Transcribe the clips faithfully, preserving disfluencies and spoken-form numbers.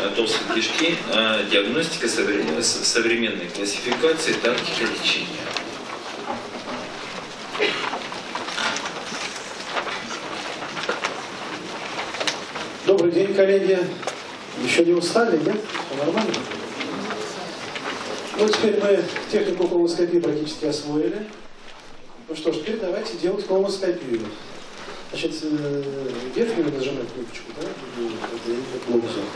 толстой кишки, диагностика современной классификации, тактика лечения. Добрый день, коллеги. Еще не устали, нет? Все нормально? Ну, теперь мы технику колоноскопии практически освоили. Ну что ж, теперь давайте делать колоноскопию. Значит, верхнюю нажимать кнопочку, да? Это я не могу взять.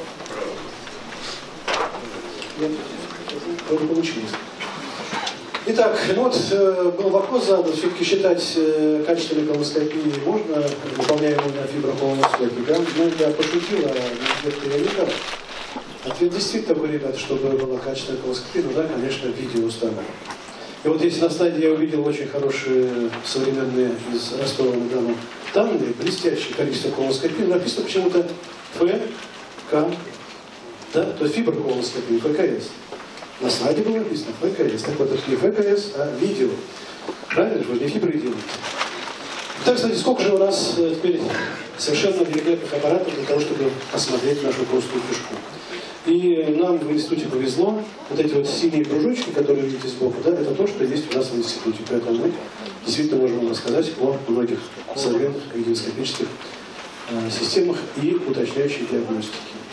Нет, вроде получилось. Итак, ну вот был вопрос задан, все-таки считать качественной колоноскопии можно, выполняемую на фиброколоноскопии. Да? Ну, я пошутил, а ответ я не дал. Ответ действительно такой, ребята, чтобы была качественная колоноскопия, ну да, конечно, видео установка. И вот здесь на слайде я увидел очень хорошие современные из Ростова на Дону данные, блестящее количество колоноскопий. Написано почему-то Ф, К, да, то есть фиброколоноскопия, Ф К С. На слайде было написано Ф К С. Так вот, это не Ф К С, а видео. Правильно же, вы не фибры делаете. Так, кстати, сколько же у нас теперь совершенно великолепных аппаратов для того, чтобы осмотреть нашу толстую кишку. И нам в институте повезло. Вот эти вот синие кружочки, которые видите сбоку, да, это то, что есть у нас в институте. Поэтому мы действительно можем вам рассказать о многих современных рентгеноскопических э, системах и уточняющей диагностике.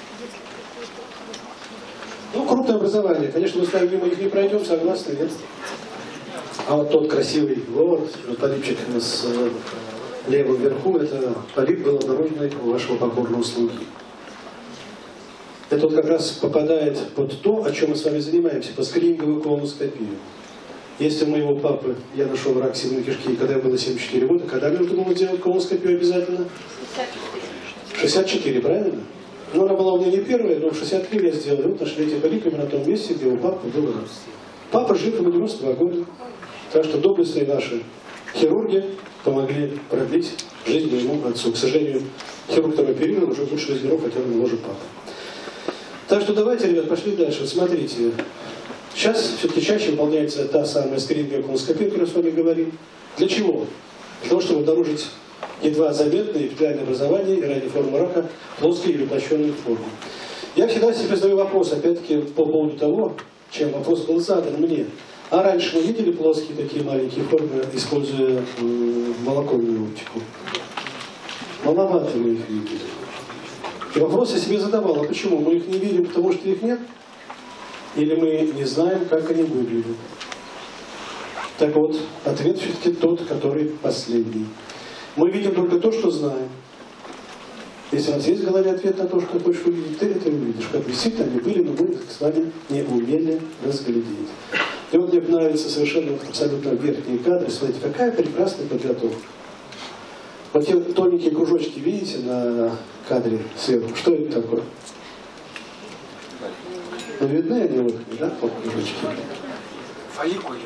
Ну, крупное образование. Конечно, мы с вами мимо их не пройдем, согласны, нет? А вот тот красивый, вот, полипчик с э, левым вверху, это полип был обнаружен у вашего покорного слуги. Это вот как раз попадает под то, о чем мы с вами занимаемся, по скрининговую колоноскопию. Если у моего папы я нашел рак сильной кишки, когда я было семьдесят четыре года, когда мне нужно было делать колоноскопию обязательно? шестьдесят четыре, правильно? Ну, она была у меня не первая, но в шестьдесят три я сделал. И вот нашли эти полипы на том месте, где у папы был рак. Папа жил ему девяносто два года. Так что доблестные наши хирурги помогли продлить жизнь моему отцу. К сожалению, хирург, который оперировал, уже больше жизней хотя бы может папа. Так что давайте, ребят, пошли дальше. Вот смотрите, сейчас все-таки чаще выполняется та самая скрининговая колоноскопия, о которой я с вами говорил. Для чего? Для того, чтобы обнаружить едва заметные эпителиальные образования и ранние формы рака, плоские или уплощенные формы. Я всегда себе задаю вопрос, опять-таки, по поводу того, чем вопрос был задан мне. А раньше мы видели плоские такие маленькие формы, используя э, молоконную оптику? Маловато мы их видели. И вопрос я себе задавал, а почему? Мы их не видим, потому что их нет? Или мы не знаем, как они выглядят? Так вот, ответ все-таки тот, который последний. Мы видим только то, что знаем. Если у нас есть в голове ответ на то, что ты хочешь увидеть, ты это увидишь. Как действительно они были, но мы с вами не умели разглядеть. И вот мне нравятся совершенно вот абсолютно верхние кадры. Смотрите, какая прекрасная подготовка. Вот те тоненькие кружочки, видите, на кадре сверху. Что это такое? Ну, видны они вот, да, вот кружочки? Фолликулы.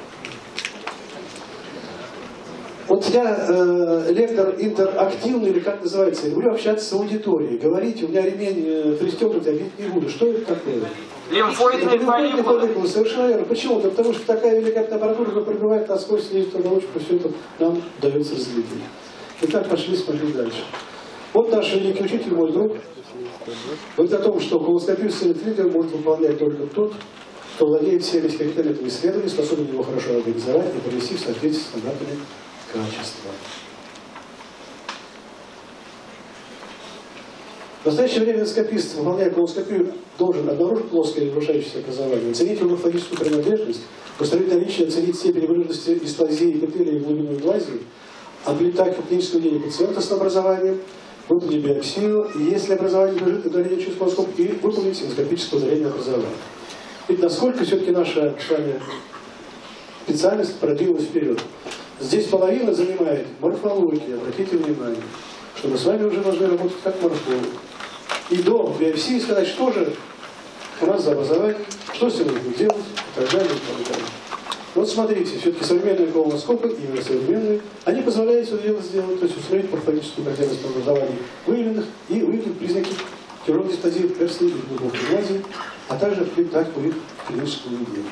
Вот я э, лектор интерактивный, или как называется, я люблю общаться с аудиторией. Говорите, у меня ремень э, пристегнут, я видеть не буду. Что это такое? Лимфоидные фолликулы. Совершенно верно. Почему? Да потому что такая великолепная аппаратура, которая пробивает насквозь слизистую оболочку, все это нам дается разглядеть. Итак, пошли, смотри дальше. Вот наш великий учитель, мой друг, говорит о том, что колоноскопию с электритером может выполнять только тот, кто владеет всеми экспериментами исследований, способен его хорошо организовать и провести в соответствии с стандартами качества. В настоящее время эндоскопист, выполняя колоноскопию, должен обнаружить плоское или вращающееся образование, оценить его морфологическую принадлежность, установить наличие, оценить степень выраженности дисплазии эпителия и глубину инвазии, облетать клиническое мнение пациента с образованием, внутреннюю биопсию, и если образование лежит удалению через колоноскоп, и выполнить эндоскопическое удаление образования. Ведь насколько все-таки наша с вами специальность продвинулась вперед. Здесь половина занимает морфология, обратите внимание, что мы с вами уже должны работать как морфолог. И до биопсии сказать, что же у нас за образование, что с ним нужно делать, и так далее, и так далее. Вот смотрите, все-таки современные колоноскопы, именно современные, они позволяют все дело сделать, то есть установить морфологическую характерность образований выявленных и выявить признаки хирургии дисплазии перстней и глубокой инвазии, а также вплетать по их клиническому видению.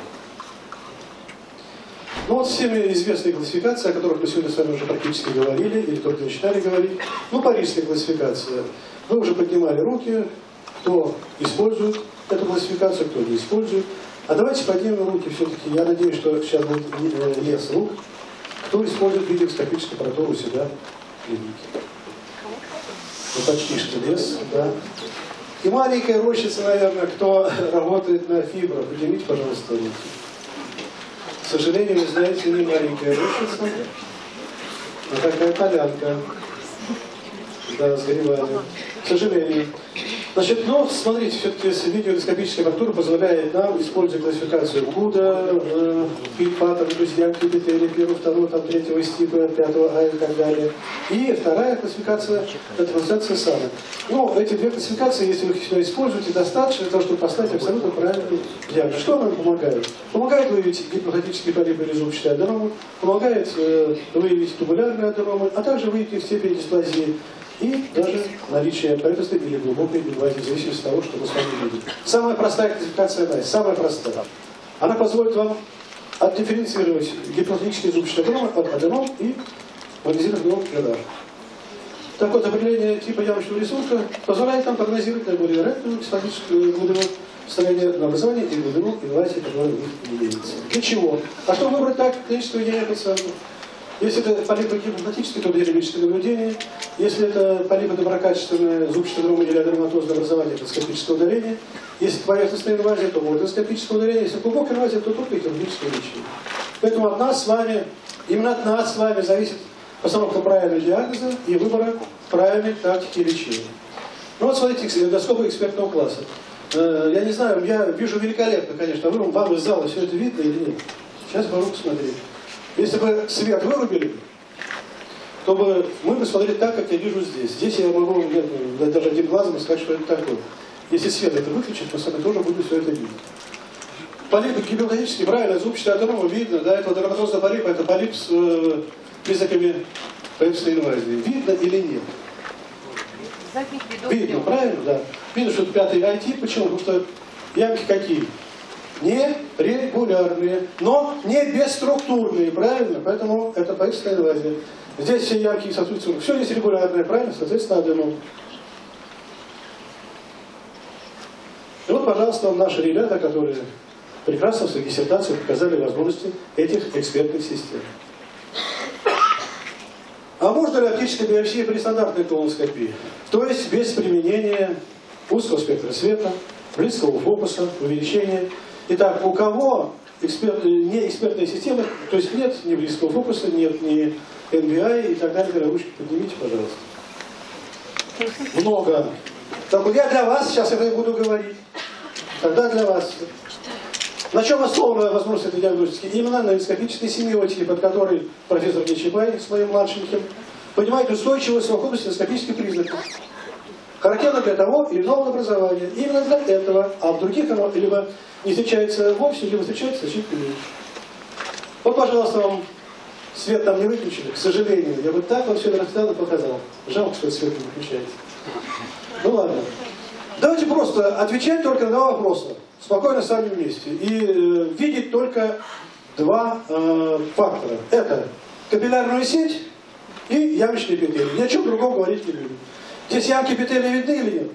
Ну вот всеми известные классификации, о которых мы сегодня с вами уже практически говорили, или только начинали говорить. Ну, парижская классификация. Вы уже поднимали руки, кто использует эту классификацию, кто не использует. А давайте поднимем руки все-таки. Я надеюсь, что сейчас будет лес рук. Кто использует видеоскопическую аппаратуру у себя в клинике? Ну, почти что лес, да. И маленькая рощица, наверное, кто работает на фибро. Поднимите, пожалуйста, руки. К сожалению, вы знаете, не маленькая рощица, а такая полянка. Да, с грибами. К сожалению. Значит, ну, смотрите, все-таки видеоэндоскопическая аппаратура позволяет нам, используя классификацию Гуда, э, паттерн, то есть ямки эпителия первого, второго, там, третьего типа, пятого А и так далее. И вторая классификация – это классификация САНа. Ну, эти две классификации, если вы их всегда используете, достаточно для того, чтобы поставить абсолютно правильный диагноз. Что нам помогает? Помогает выявить гипофатические полипы или зубчатые аденомы, помогает э, выявить тубулярные аденомы, а также выявить их степень дисплазии. И даже наличие правительства или глубокой инвазии, в зависимости от того, что мы с вами видим. Самая простая классификация эн ай, самая простая. Она позволит вам отдифференцировать гипофатические зубчатые аденомы от аденом и прогнозировать градаж. Так вот, определение типа ямочного рисунка позволяет нам прогнозировать наиболее вероятную гипофатическую глубину состояние образования и глубину инвазии, которая в них имеется. Для чего? А чтобы выбрать так клиническое выделение пациента? Если это полипы гипофатические, то диалогическое наблюдение. Если это полипы доброкачественные, зубчатые аденомы или аденоматозное образование, это эндоскопическое удаление. Если поверхностная инвазия, то будет эндоскопическое удаление. Если глубокая инвазия, то только хирургическое лечение. Поэтому от нас с вами, именно от нас с вами зависит постановка правильного диагноза и выбора правильной тактики лечения. Ну вот смотрите, эндоскопы экспертного класса. Я не знаю, я вижу великолепно, конечно, вы, вам из зала все это видно или нет? Сейчас могу посмотреть. Если бы свет вырубили, то бы мы бы смотрели так, как я вижу здесь. Здесь я могу нет, даже одним глазом сказать, что это такое. Если свет это выключить, мы с вами тоже будем все это видеть. Полипы гипофатические, правильно, зубчатые аденомы видно, да, это аденоматозный полип, это полип с э, признаками правительственной инвазии. Видно или нет? Видно, правильно, да. Видно, что это пятый ай-тип. Почему? Потому что ямки какие? Нерегулярные, но не бесструктурные, правильно? Поэтому это правительственная инвазия. Здесь все ямки соответствуют. Все здесь регулярное, правильно? Соответственно, аденом. И вот, пожалуйста, наши ребята, которые прекрасно в своей диссертации показали возможности этих экспертных систем. А можно ли оптическая биопсия при стандартной колоноскопии? То есть без применения узкого спектра света, близкого фокуса, увеличения. Итак, у кого эксперт, не экспертная система, то есть нет ни близкого фокуса, нет ни эн би ай и так далее, ручки поднимите, пожалуйста. Много. Так вот я для вас сейчас это буду говорить. Тогда для вас. На чем основана возможность этой диагностики? Именно на эндоскопической семиотике, под которой профессор Нечипай с моим младшеньким понимает устойчивую совокупность эндоскопических признаков. Характерно для того или иного образования. Именно для этого. А в других оно либо не встречается вовсе, либо встречается значительно меньше. Вот, пожалуйста, вам свет там не выключили. К сожалению, я бы так вот все это показал. Жалко, что свет не выключается. Ну ладно. Давайте просто отвечать только на два вопроса. Спокойно сами вместе. И э, видеть только два э, фактора. Это капиллярную сеть и ямочный эпителий. Ни о чем другом говорить не будем. Здесь ямки эпителия видны или нет?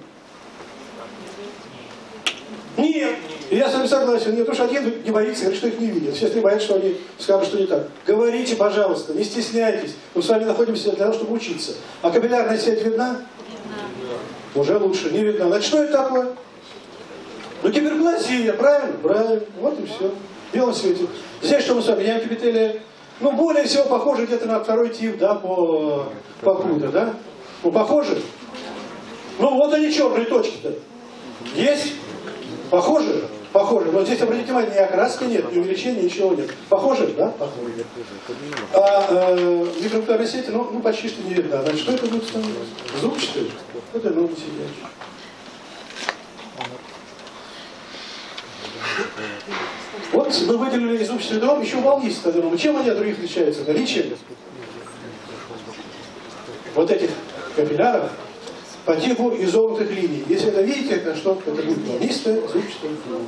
Нет. И я с вами согласен. Нет, потому что один не боится, говорит, что их не видят. Все боятся, что они скажут, что не так. Говорите, пожалуйста, не стесняйтесь. Мы с вами находимся для того, чтобы учиться. А капиллярная сеть видна? Уже лучше. Не видно. Значит, что это такое? Ну, гиперплазия, правильно? Правильно. Вот и все. В белом свете. Здесь что мы с вами? Ямки эпителия. Ну, более всего похоже где-то на второй тип, да, по, по Куда, да? Ну, похоже? Ну, вот они черные точки-то. Есть? Похоже? Похоже. Но здесь, обратите внимание, ни окраски нет, ни увеличения, ничего нет. Похоже? Да? Похоже. А э, микровиртуальной сети, ну, ну, почти что не видно. Значит, что это будет становиться? Зубчатый? Это ноги сидящие. Вот мы выделили зубчатый дром, еще волнистый аденом. Чем они от других отличаются? Наличием вот этих капилляров по типу изогнутых линий. Если это видите, это что? Это будет волнистая зубчатая линия.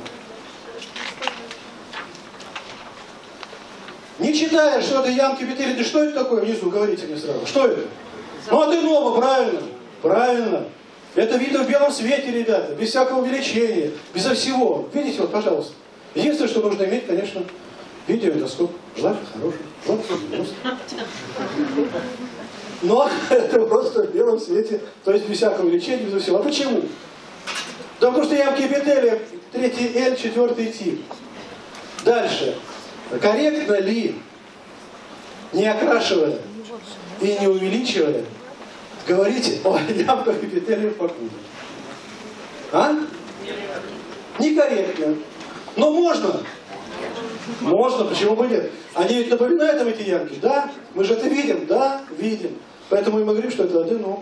Не читая, что это ямки эпителия, что это такое внизу, говорите мне сразу. Что это? Ну, аденома, правильно. Правильно. Это видно в белом свете, ребята, без всякого увеличения, безо всего. Видите, вот, пожалуйста. Единственное, что нужно иметь, конечно, видеомикроскоп. Желательно хороший. Вот, просто. Но это просто в белом свете, то есть без всякого увеличения, безо всего. А почему? Да потому что ямки эпителия, третий L, четвертый тип. Дальше. Корректно ли, не окрашивая и не увеличивая, говорить о ямках эпителия факунда? А? Некорректно. Но можно. Можно, почему бы нет? Они ведь напоминают нам эти ямки, да? Мы же это видим, да? Видим. Поэтому и мы говорим, что это аденом.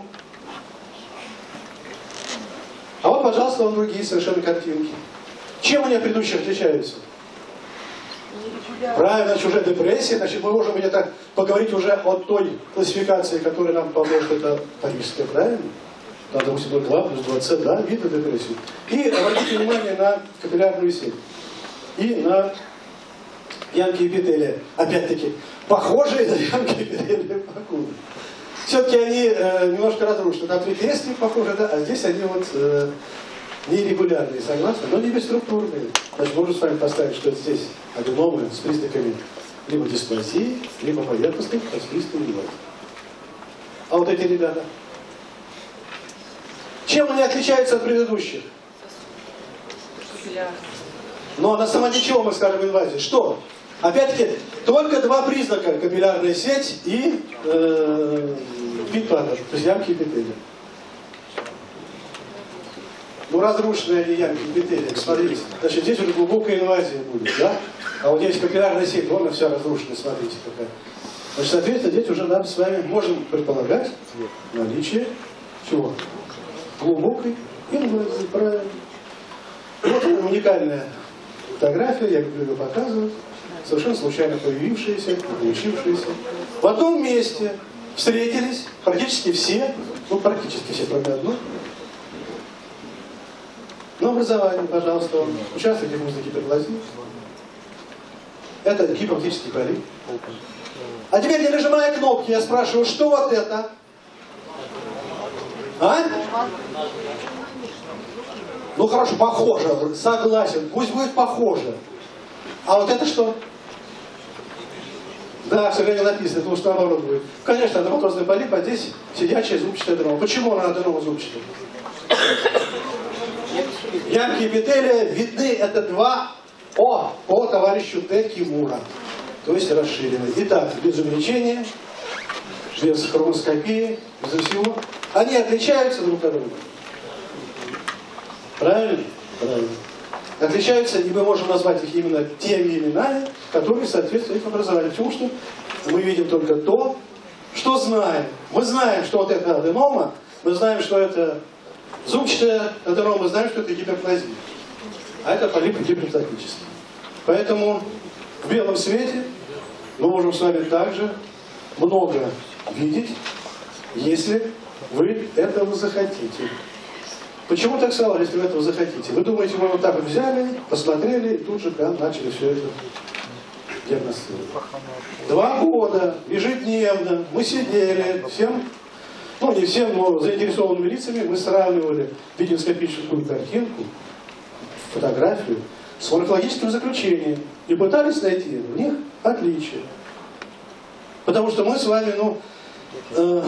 А вот, пожалуйста, вам другие совершенно картинки. Чем они от предыдущих отличаются? Правильно, значит, уже депрессия, значит, мы можем где-то поговорить уже о той классификации, которая нам поможет, это парижская, правильно? Там, допустим, ноль два плюс два С, да, видно депрессию. И обратите внимание на капиллярную сеть. И на ямки эпителия. Опять-таки, похожие на ямки эпителия Факунда. Все-таки они э, немножко разрушены. Там три трестки похожи, да, а здесь они вот э, нерегулярные, согласны, но не бесструктурные. Значит, можно с вами поставить, что здесь аденомы с признаками либо дисплазии, либо поверхностных, с признаками невроз. А вот эти ребята. Чем они отличаются от предыдущих? Но на самом деле чего мы скажем инвазии? Что? Опять-таки, только два признака: капиллярная сеть и э, пит-паттер, то есть ямки эпителия. Ну, разрушенные они ямки эпителия, смотрите. Значит, здесь уже глубокая инвазия будет, да? А вот здесь капиллярная сеть, вон она вся разрушенная, смотрите какая. Значит, соответственно, здесь уже нам с вами можем предполагать наличие чего? Глубокой инвазии, правильно. Вот уникальная фотография, я люблю ее показывать. Совершенно случайно появившиеся, получившиеся. В одном месте встретились практически все, ну практически все, кроме одной. На образование, пожалуйста, участвуйте в музыке пригласить. Это гипоптический полип. А теперь, не нажимая кнопки, я спрашиваю, что вот это? А? Ну хорошо, похоже, согласен, пусть будет похоже. А вот это что? Да, к сожалению, написано, потому что наоборот будет. Конечно, аденоматозный полип, а здесь сидячая зубчатая аденома. Почему она аденома зубчатая? Ямки эпителия видны, это два О по товарищу Т. Кимура. То есть расширенные. Итак, без увеличения, без хромоскопии, без всего. Они отличаются друг от друга. Правильно? Правильно. Отличаются, и мы можем назвать их именно теми именами, которые соответствуют их образованию. Потому что мы видим только то, что знаем. Мы знаем, что вот это аденома, мы знаем, что это зубчатая аденома, мы знаем, что это гиперплазия. А это полип гипертрофический. Поэтому в белом свете мы можем с вами также много видеть, если вы этого захотите. Почему так сказал, если вы этого захотите? Вы думаете, мы вот так вот взяли, посмотрели, и тут же прям начали все это диагностировать. Два года, ежедневно, мы сидели, всем, ну не всем, но заинтересованными лицами, мы сравнивали видеоскопическую картинку, фотографию с морфологическим заключением и пытались найти в них отличия. Потому что мы с вами, ну, э,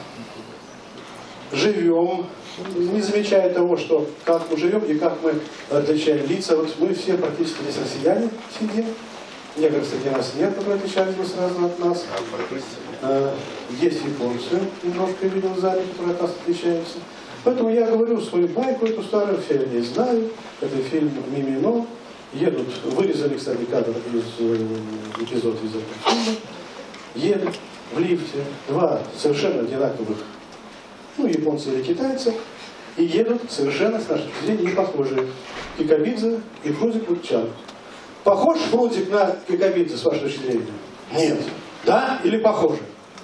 живем, не замечая того, что как мы живем и как мы отличаем лица. Вот мы все практически здесь россияне сидим. Некоторых среди нас нет, которые отличались бы сразу от нас. Э, есть японцы, немножко видел в зале, которые от нас отличаются. Поэтому я говорю свою байку, эту старую, все я не знаю. Это фильм «Мимино». Едут, вырезали, кстати, кадр из эпизода из этого фильма. Едут в лифте два совершенно одинаковых, ну, японцы или китайцы, и едут совершенно, с нашей точки зрения, не похожие. Кикабидзе и Фрунзик Лукчан. Похож Фрунзик на Кикабидзе, с вашей точки зрения? Нет. Да? Или похоже?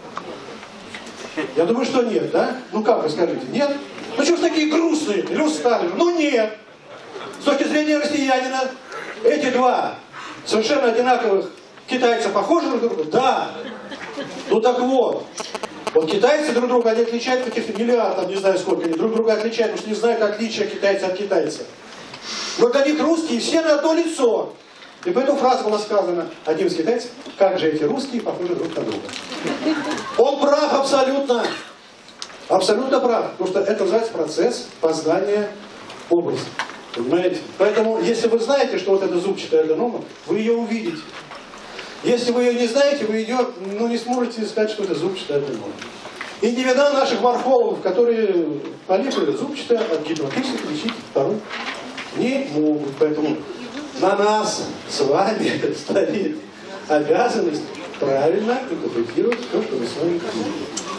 Я думаю, что нет, да? Ну как вы скажите? Нет? Ну что ж такие грустные? Или устали? Ну нет. С точки зрения россиянина, эти два совершенно одинаковых китайца похожи друг на друга? Да. Ну так вот. Вот китайцы друг друга они отличают каких-то миллиардов, не знаю сколько, они друг друга отличают, потому что не знают отличия китайца от китайца. Но для них русские все на одно лицо. И поэтому фраза была сказана одним из китайцев: как же эти русские похожи друг на друга. Он прав абсолютно. Абсолютно прав. Потому что это называется процесс познания образа. Понимаете? Поэтому, если вы знаете, что вот эта зубчатая аденома, вы ее увидите. Если вы ее не знаете, вы ее ну, не сможете сказать, что это зубчатая аденома. И не видно наших морфологов, которые полипы зубчатые от гипотетических лечить порой не могут. Поэтому на нас с вами стоит обязанность правильно интерпретировать то, что мы с вами видим.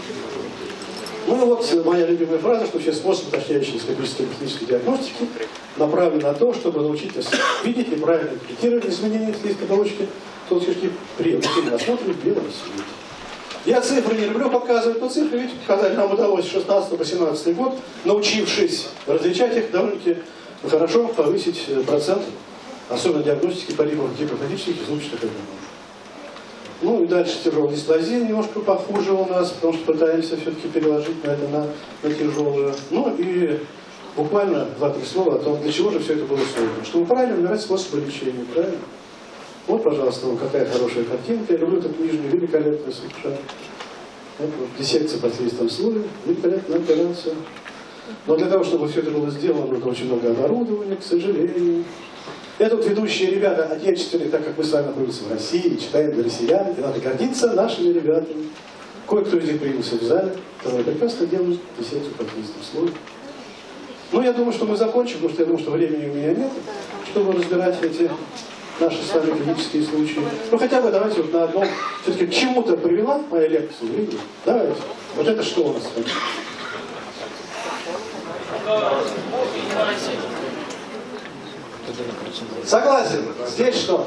Ну и вот моя любимая фраза, что все способы уточняющей скопической технической диагностики направлены на то, чтобы научить нас видеть и правильно интерпретировать изменения слизистой оболочки толстой кишки при объективном осмотре в белом свете. Я цифры не люблю показывать, но цифры, видите, показали нам удалось с шестнадцатого по семнадцатый год, научившись различать их, довольно-таки хорошо повысить процент, особенно диагностики полипов гипофагических и зубчатых аденомов. Ну и дальше тяжелая дисплазия немножко похуже у нас, потому что пытаемся все-таки переложить на это на, на тяжелую. Ну и буквально два-три слова о том, для чего же все это было создано. Чтобы правильно выбирать способы лечения, правильно? Вот, пожалуйста, вот какая хорошая картинка. Я люблю эту нижнюю, великолепную совершенно. Вот, вот, диссекция под слизистым слоем, великолепная операция. Но для того, чтобы все это было сделано, нужно очень много оборудования, к сожалению. Это вот ведущие ребята отечественные, так как мы с вами находимся в России, читаем для россиян, и надо гордиться нашими ребятами. Кое-кто из них появился в зале, которые прекрасно делают диссекцию под слизистым слоем. Ну, я думаю, что мы закончим, потому что я думаю, что времени у меня нет, чтобы разбирать эти наши с вами клинические случаи. Ну, хотя бы давайте вот на одном, все-таки к чему-то привела моя лекция, видите? Давайте. Вот это что у нас с вами? Согласен. Здесь что?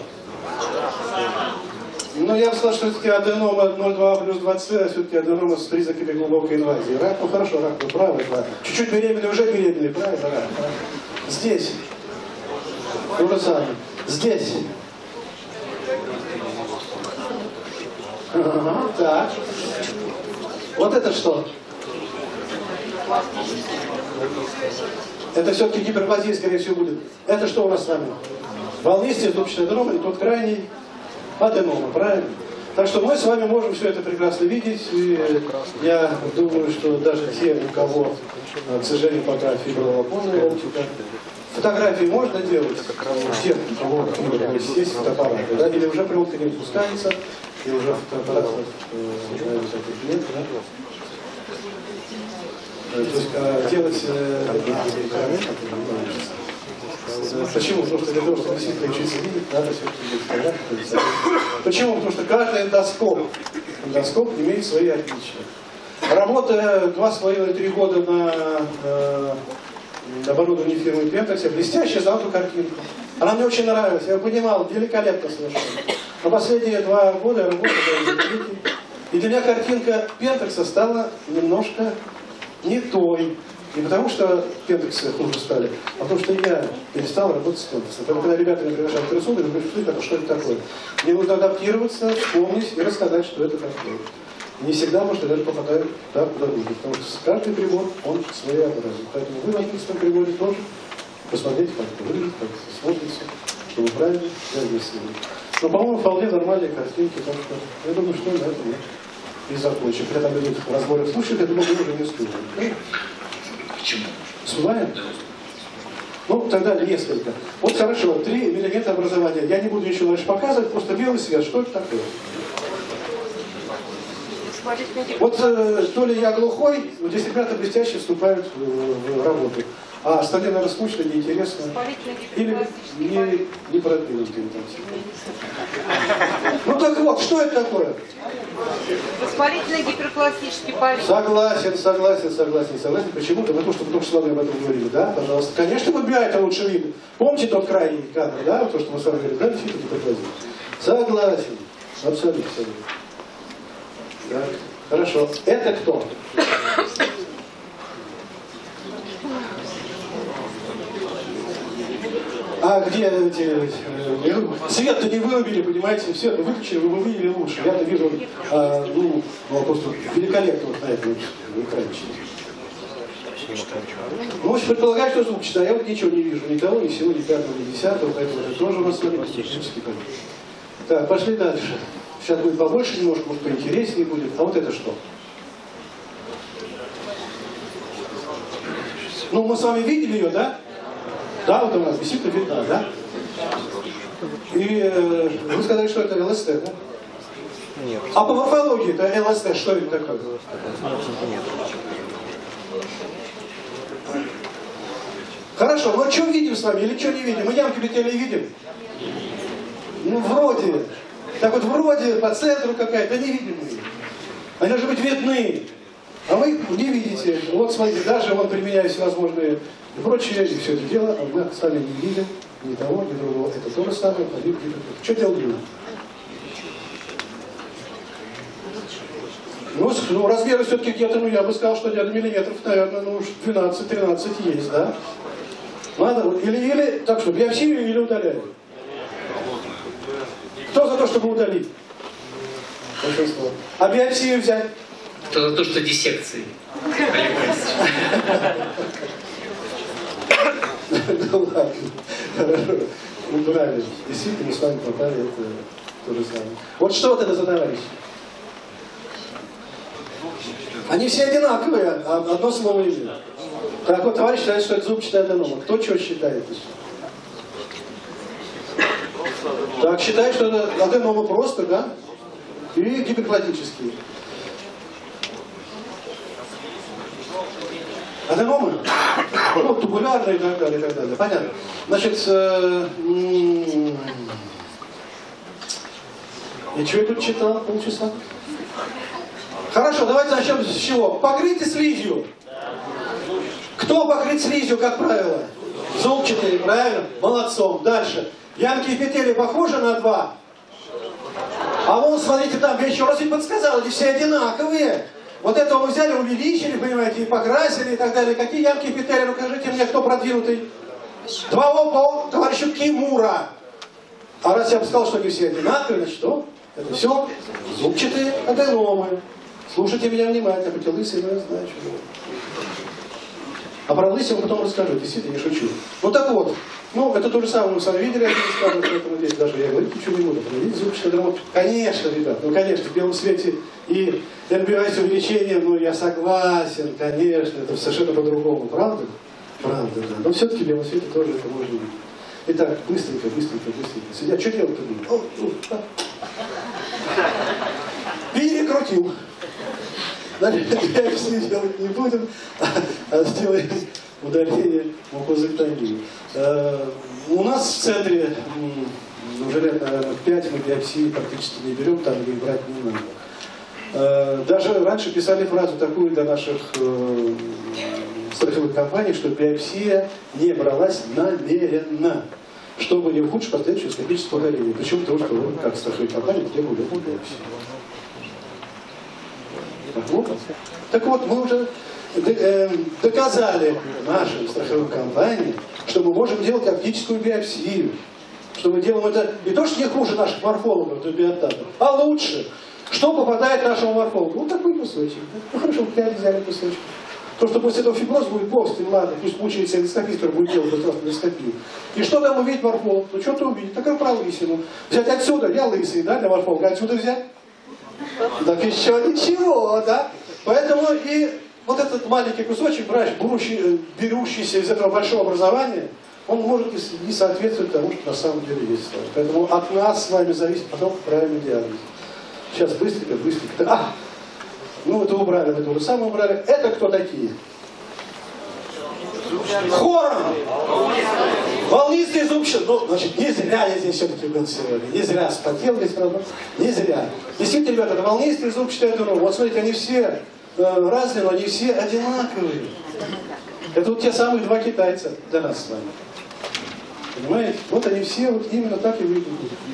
Ну, я бы сказал, что все-таки аденома ноль два плюс двадцать, а все-таки аденома с признаками глубокой инвазии. Рак, ну хорошо, рак, ну правый, правый. Чуть-чуть беременный, уже беременный, правильно, рак. Здесь. То же самое. Здесь. Ага, так. Вот это что? Это все-таки гиперплазия, скорее всего, будет. Это что у нас с вами? Волнистый зубчатый аденома и тот крайний аденома, правильно? Так что мы с вами можем все это прекрасно видеть. И я думаю, что даже те, у кого, к сожалению, пока фибролопонная оптика, фотографии можно делать тех, у кого есть фотоаппараты, да? Или уже пленка не выпускается, и уже фотоаппаратов э, нет, да? То есть э, делать э, почему? Потому что для того, чтобы действительно учиться видеть, надо все-таки быть. Почему? Потому что каждый эндоскоп, эндоскоп имеет свои отличия. Работая два с половиной-три года на э, оборудовании фирмы Pentax, я блестяще знал эту картинку. Она мне очень нравилась, я понимал, великолепно совершенно. Но последние два года я работал и для меня картинка Pentax стала немножко не той. Не потому что Pentax хуже стали, а потому что я перестал работать с Pentax. Поэтому, когда ребята меня приглашают к рисунку, я говорю, что это такое? Мне нужно адаптироваться, вспомнить и рассказать, что это такое. Не всегда, может, я даже попадаю так, куда нужно. Потому что каждый прибор, он своеобразный. Поэтому вы должны в своем приборе тоже посмотреть, как это выглядит, как это смотрится, чтобы правильно диагностировать. Но, по-моему, вполне нормальные картинки. Так что я думаю, что на этом и закончим. Когда там идут разборы случаев, я думаю, мы уже не успеем. Почему? Успеваем? Ну, тогда несколько. Вот хорошо, три элемента образования. Я не буду ничего дальше показывать, просто белый свет. Что это такое? Вот э, то ли я глухой, вот здесь ребята блестяще вступают в, в работу. А остальные, наверное, скучно, неинтересно. Или не, не продвинутые. Ну так вот, что это такое? Воспалительный гиперпластический полип. Согласен, согласен, согласен, согласен. Почему-то, потому что только что мы об этом говорили, да, пожалуйста. Конечно, вот это лучше видно. Помните тот крайний кадр, да, вот то, что мы с вами говорили, да, действительно гиперплазия. Согласен, абсолютно согласен. Так, хорошо. Это кто? А где эти... э, свет-то не вырубили, понимаете? Свет выключили, вы увидели лучше. Я-то вижу, э, ну, просто великолепно вот на этом экранчике. Ну, в общем, предполагаю, что звук читаю. Я вот ничего не вижу. Ни того, ни всего, ни пятого, ни десятого. Поэтому это тоже у нас смотрите. Так, пошли дальше. Сейчас будет побольше немножко, может, поинтереснее будет. А вот это что? Ну, мы с вами видели ее, да? Да, вот у нас действительно видна, да? И э, вы сказали, что это ЛСТ, да? Нет. А по морфологии это ЛСТ, что это такое? Нет. Хорошо, ну что видим с вами или что не видим? Мы ямки бетели видим? Ну, вроде. Так вот, вроде по центру какая-то, не видим мы. Они должны быть видны. А вы их не видите. Вот смотрите, даже вот применяя всевозможные и прочее, и все это дело, а мы с вами не видим ни того, ни другого. Это то же самое. Что делать нужно? Ну, ну, размеры все-таки где-то, ну, я бы сказал, что где-то миллиметров, наверное, ну, двенадцать-тринадцать есть, да? Надо, или, или, так что, биопсию или удаляем? Кто за то, чтобы удалить? Большинство. А биопсию взять? Кто за то, что диссекции? Да ладно. Хорошо. Убрали. Действительно, мы с вами попали, это то же самое. Вот что вот это за товарищи? Они все одинаковые, одно слово имя. Так вот, товарищ считает, что это зубчатая аденома. Кто что считает? Так, считает, что это аденома просто, да? И гиперплазические. Аденомы? Ну, тубулярные и так далее, и так далее. Понятно. Значит, э, я что я тут читал полчаса? Хорошо, давайте начнем с чего? Покрытие слизью. Кто покрыт слизью, как правило? Зубчатые, правильно? Молодцом. Дальше. Ямки и петели похожи на два? А вон, смотрите, там, я еще раз и подсказал, они все одинаковые. Вот этого мы взяли, увеличили, понимаете, и покрасили, и так далее. Какие ямки и петели? Ну, скажите мне, кто продвинутый? Два по товарищу Кимура. А раз я бы сказал, что они все одинаковые, значит что? Это все зубчатые аденомы. Слушайте меня внимательно, хоть и лысый, но я знаю, что делать. А про лысый я потом расскажу, действительно, не шучу. Ну так вот, ну это то же самое, мы с вами видели один из кадров, поэтому здесь даже я говорить ничего не буду. Видите, зубчатый аденом? Конечно, ребят, ну конечно, в белом свете и эн би ай с увеличением, ну я согласен, конечно, это совершенно по-другому, правда? Правда, да. Но все-таки в белом свете тоже это можно видеть. Итак, быстренько, быстренько, быстренько. Сидят, что делать-то будем? Перекрутил. Значит, биопсию делать не будем, а сделаем удаление мукозэктомии. У нас в центре уже лет, наверное, пять мы биопсии практически не берем, там ее брать не надо. Даже раньше писали фразу такую для наших страховых компаний, что биопсия не бралась намеренно, чтобы не ухудшить последующее скопическое удаление. Причем потому, что вы, как страховые компании, требуют эту биопсию. Так вот, мы уже доказали нашим страховым компаниям, что мы можем делать оптическую биопсию. Что мы делаем это не то, что не хуже наших морфологов, то биотатов, а лучше. Что попадает нашему морфологу? Вот такой кусочек. Ну хорошо, пять взяли кусочек. То, что после этого фиброз будет плохо, ладно, пусть мучается эндоскопист, который будет делать просто эндоскопию. И что там увидит морфолог? Ну что-то увидит, такая пролысину. Взять отсюда, я лысый, да, для морфолога, отсюда взять? Так еще ничего, да? Поэтому и вот этот маленький кусочек, врач, берущийся из этого большого образования, он может не соответствовать тому, что на самом деле есть. Поэтому от нас с вами зависит потом правильный диагноз. Сейчас быстренько, быстренько. А! Ну, это убрали, это уже самое убрали. Это кто такие? Хором! Волнистый зубчатый. Ну, значит, не зря я здесь все-таки был сегодня. Не зря спотел здесь, правда? Не зря. Действительно, ребята, это волнистый зубчатый аденом. Вот смотрите, они все э, разные, но они все одинаковые. Это вот те самые два китайца для нас с вами. Понимаете? Вот они все вот именно так и выглядят.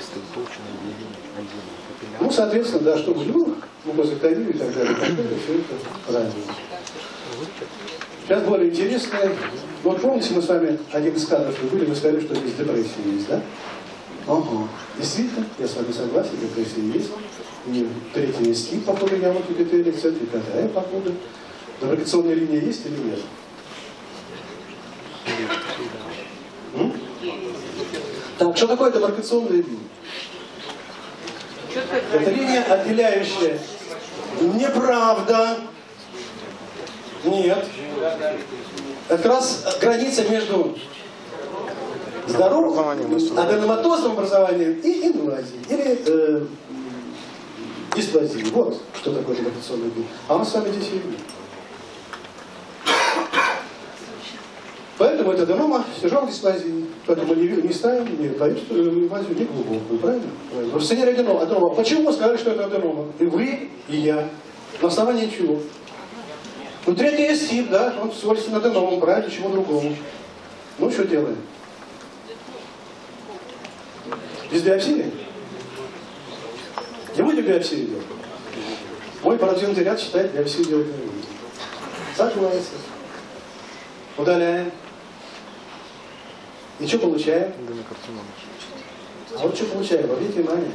Ну, соответственно, да, чтобы, ну, мукозэктомию и так далее, так далее, все это правильно. Сейчас более интересное. Вот помните, мы с вами один из кадров были, мы сказали, что здесь депрессия есть, да? Ага. Действительно, я с вами согласен, депрессия есть. И третий стих, походу, ямок эпителия, кстати, какая, походу. Демаркационная линия есть или нет? М? Так, что такое демаркационная линия? Это линия, отделяющая. Неправда. Нет. Это как раз граница между здоровым, аденоматозным образованием и инвазией. Или э, дисплазией. Вот что такое демаркационная линия. А мы с вами здесь видим. Поэтому это аденома с тяжелой дисплазией. Поэтому мы не, не ставим ни инвазию, ни глубокую. Правильно? Правильно. В сценарии аденома. аденома. Почему вы сказали, что это аденома? И вы, и я. На основании чего? Ну, третий есть тип, да? Он свойственно аденомам, правильно, чему другому. Ну, что делаем? Без биопсии? Не будем биопсию делать? Мой продвинутый ряд считает, биопсию делать не будем. Согласен. Удаляем. И что получаем? А вот что получаем? Обратите внимание.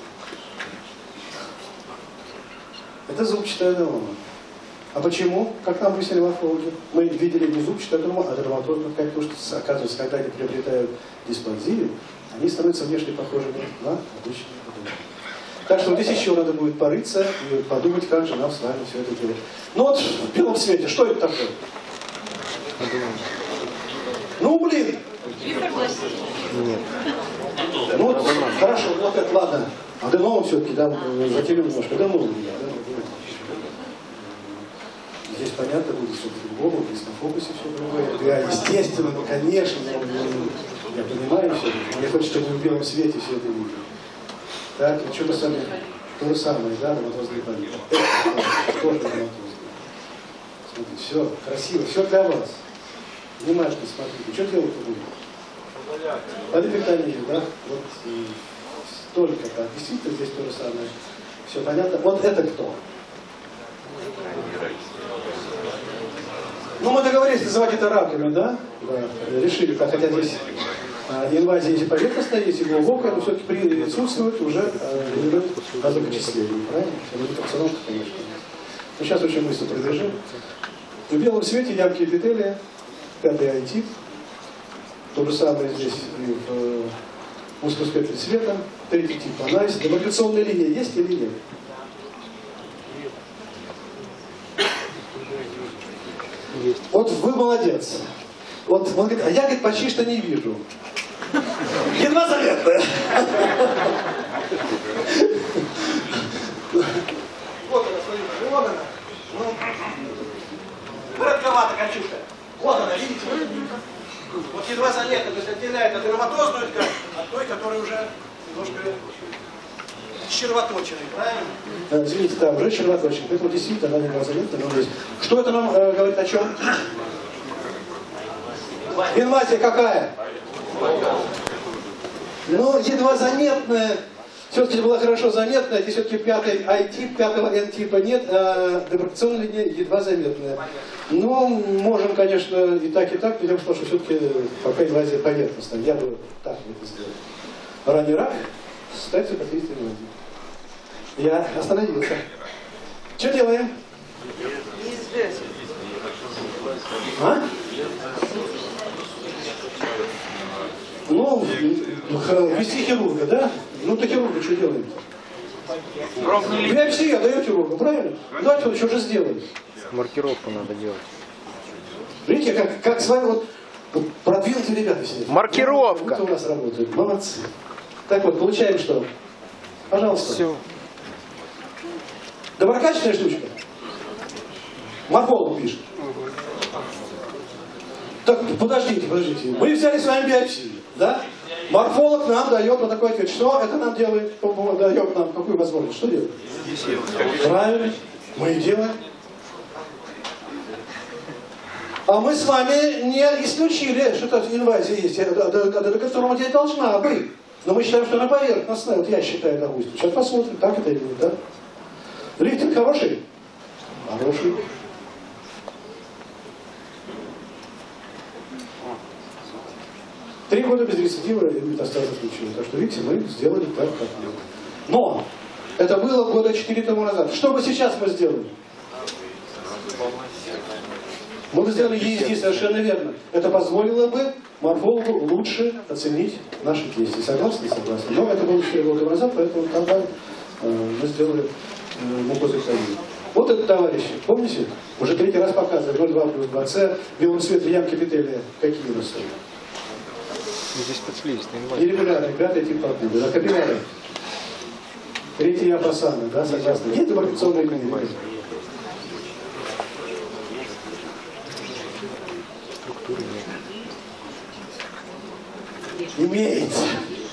Это зубчатая аденома. А почему? Как нам объяснили морфологи? Мы видели не зубчатую аденому, а дерматозную, потому что, оказывается, когда они приобретают дисплазию, они становятся внешне похожими на обычные аденомы. Так что здесь еще надо будет порыться и подумать, как же нам с вами все это делать. Ну вот в белом свете, что это такое? Ну, блин! Нет. Ну вот, хорошо, вот это, ладно. Аденома все-таки, да, затянем немножко. Аденома, да. Здесь понятно будет, что другого, здесь на фокусе все другое. Да, естественно, ну, конечно, я понимаю все. Мне хочется, чтобы в белом свете все это видели. Так, и что-то сами, то же самое, да, дерматозный полип. Тоже дерматозный. Смотрите, все красиво, все для вас. Внимательно смотрите, что делать-то будет? Полипектомия, да? Вот и только так. Действительно, здесь то же самое. Все понятно. Вот это кто? Ну, мы договорились называть это раками, да? Да. Решили, хотя здесь а, инвазия и поверхностная, есть и глубокая, но все-таки при отсутствует уже а, элемент газовычисления, правильно? Это обстановка, конечно. Но сейчас очень быстро продвижим. В белом свете ямки эпителия, пятый ай-тип. То же самое здесь и в узком спектре света. Третий тип анализ. Демаркационная линия есть или нет? Есть. Вот вы молодец. Вот он говорит, а я, говорит, почти что не вижу. Едва заметно. Вот она, смотрите, вот она. Коротковато, Катюша. Вот она, видите? Вот едва заметно, то есть отделяет от дерматозную ткань от той, которая уже немножко червоточиной, правильно? Извините, да, уже червоточиной. Поэтому действительно она едва заметна, но есть. Что это нам э, говорит о чем? Инвазия какая? Ну, едва заметная. Все-таки была хорошо заметна, и все-таки пятый ай-тип, пятого эн-типа нет, а демаркационная линия едва заметная. Ну, можем, конечно, и так, и так, потому что все-таки пока инвазия поверхностная. Я бы так это сделал. Ранний рак, статью по третьей инвазии. Я остановился. Что делаем? А? Ну, вести хирурга, да? Ну, то хирурга что делаем? Биопсия дает хирургу, правильно? Давайте он что же сделаем? Маркировку надо делать. Видите, как, как с вами вот, вот продвинутые ребята сидят. Маркировка! Вот у нас работают. Молодцы. Так вот, получаем что? Пожалуйста. Все. Доброкачественная штучка? Морфолог пишет. Так, подождите, подождите. Мы взяли с вами биопсию, да? Морфолог нам дает вот такой ответ. Что это нам делает? Дает нам какую возможность? Что делает? Правильно. Мы и делаем. А мы с вами не исключили, что это инвазия есть. До которого здесь должна быть. Но мы считаем, что она поверхностная. Вот я считаю, допустим. Сейчас посмотрим, так это или нет, да? Лифтинг хороший? Хороший. Три года без рецидива и метастазов ничего. Так что, видите, мы сделали так, как надо. Но это было года четыре тому назад. Что бы сейчас мы сделали? Мы бы сделали и ЕСД, совершенно верно. Это позволило бы морфологу лучше оценить наши действия. Согласны? Согласны. Но это было четыре года назад, поэтому тогда э, мы сделали э, мукозэктомию. Вот этот товарищ, помните? Уже третий раз показывает ноль два плюс два С, белый цвет в ямке эпителия. Какие у нас стоят? Здесь подслизистый. Нерегулярный, пятый тип попуги. Да, капилляры. Третий япасана, да, согласны. Нет демаркационной линии. Структуры нет. Имеется.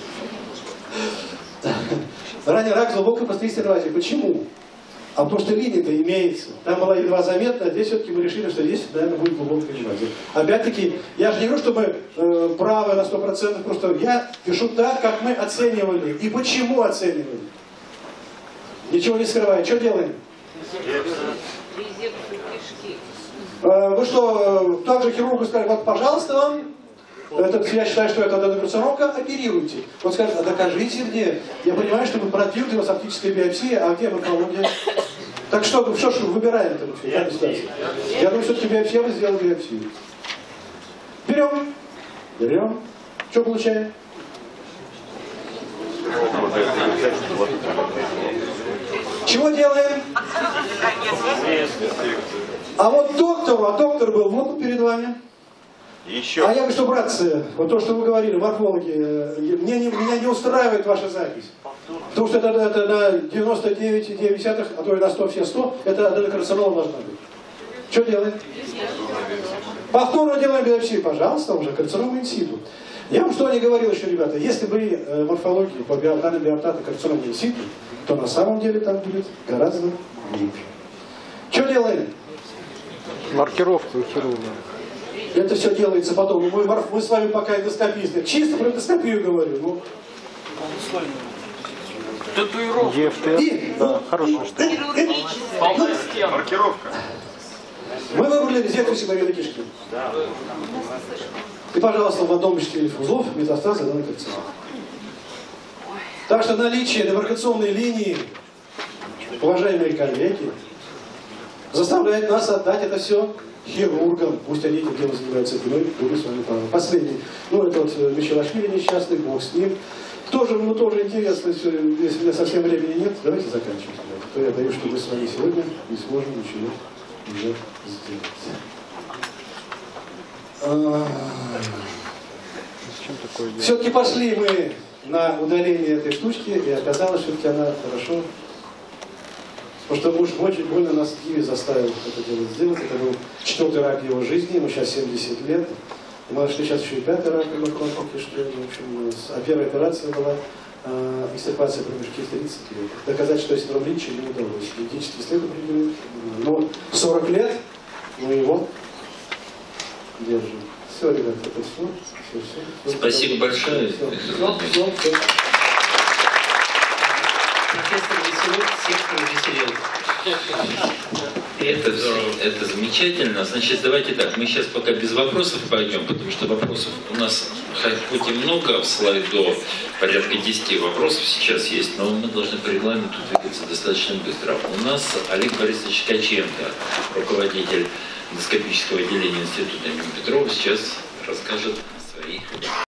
Ранний рак глубокой пластической инвазии. Почему? А потому что линия-то имеется. Там была едва заметна, а здесь все-таки мы решили, что здесь, наверное, будет глубокая инвазия. Опять-таки, я же не говорю, что мы э, правы на сто процентов, просто я пишу так, как мы оценивали. И почему оценивали. Ничего не скрывая. Что делаем? Э, вы что, также хирургу сказали, вот, пожалуйста, вам, этот, я считаю, что это аденокарцинома, оперируйте. Вот скажет, а докажите мне. Я понимаю, что мы продвинуты, у вас оптическая биопсия, а где морфология? Так что, что ж выбираем-то? Я думаю, все-таки биопсия, мы сделаем биопсию. Берем. Берем. Что получаем? Чего делаем? А вот доктору, а доктор был вот перед вами. Еще. А я говорю, что, братцы, вот то, что вы говорили, морфологи, мне не, меня не устраивает ваша запись. Потому что это, это на девяносто девять и девять десятых, а то и на сто, все сто, это аденокарцинома должна быть. Что делаем? Повторно делаем биопсию, пожалуйста, уже карцинома инситу. Я вам что не говорил еще, ребята, если бы э, морфологии по биоптану, биоптату, карцинома инситу, то на самом деле там будет гораздо глубже. Что делаем? Маркировку хирурга. Это все делается потом. Мы, мы с вами пока эндоскописты. Чисто про эндоскопию говорю. Ну. Татуировка. ДФТ. И, Да, хорошая штука. Маркировка. мы выбрали резерву сигнальной кишки. И, пожалуйста, в одном из четырех узлов метастазы аденокарцинома. Так что наличие демаркационной линии, уважаемые коллеги, заставляет нас отдать это все хирургам. Пусть они этим делом занимаются, и мы будем с вами правы. Последний. Ну, это вот Мишелашвили несчастный, бог с ним. Тоже, ну, тоже интересно, если у меня совсем времени нет, давайте заканчиваем. То я даю, что мы с вами сегодня не сможем ничего уже сделать. Все-таки пошли мы на удаление этой штучки, и оказалось, что все-таки она хорошо. Потому что муж очень больно нас в Киеве заставил это дело сделать. Это был четвертый рак его жизни, ему сейчас семьдесят лет. Мы нашли сейчас еще и пятый рак в кишке. В общем, а первая операция была э, экстирпация промежки в тридцать лет. Доказать, что синдром Линча не удалось. Генетический след определен. Но сорок лет мы его держим. Все, ребята, это все. все, все, все Спасибо все, большое. Все, все, все, все. Профессор Веселов всех повеселил. Это, это замечательно. Значит, давайте так, мы сейчас пока без вопросов пойдем, потому что вопросов у нас хоть и много в слайдо, порядка десяти вопросов сейчас есть, но мы должны по регламенту двигаться достаточно быстро. У нас Олег Борисович Ткаченко, руководитель эндоскопического отделения Института имени Петрова, сейчас расскажет о своих